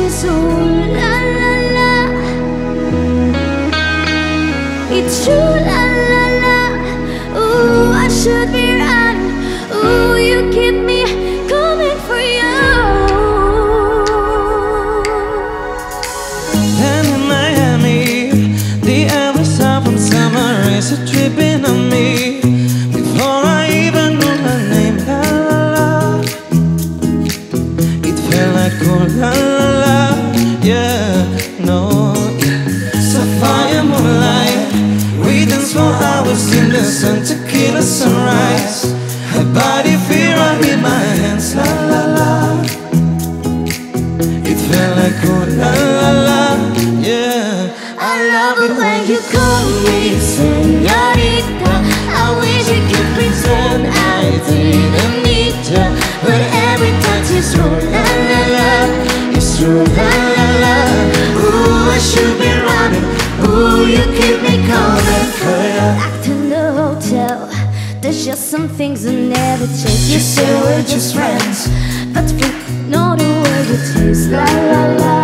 touches, ooh la la la. It's true, la la la. Ooh, I should be running. Ooh, you keep me coming for you. Then in Miami, the air was hot from summer rays are dripping on me. Before I even knew her name, la la la, it felt like oh la la la, yeah, no. Sapphire moonlight, we danced for hours in the sun, tequila sunrise. Her body feel right in my hands, la la la. It felt like oh la la la, yeah. I love it when you call me señorita. I wish you could pretend I didn't need you, but every touch is true, la la la. It's true, la la la. Ooh, I should be running. Ooh, you keep me coming for you. Back to the hotel. There's just some things I never change. You say we're just friends, but we know the way it is, la la la.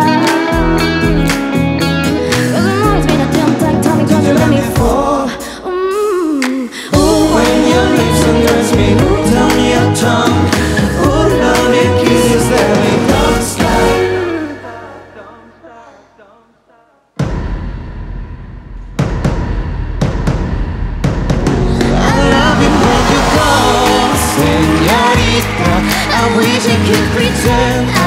Cause I'm always been a dumb like Tommy, don't you let me fall. Ooh, when your lips undress me, ooh, tell me your tongue. Ooh, love your kisses, let me don't stop. I love it when you call, señorita. I wish I could pretend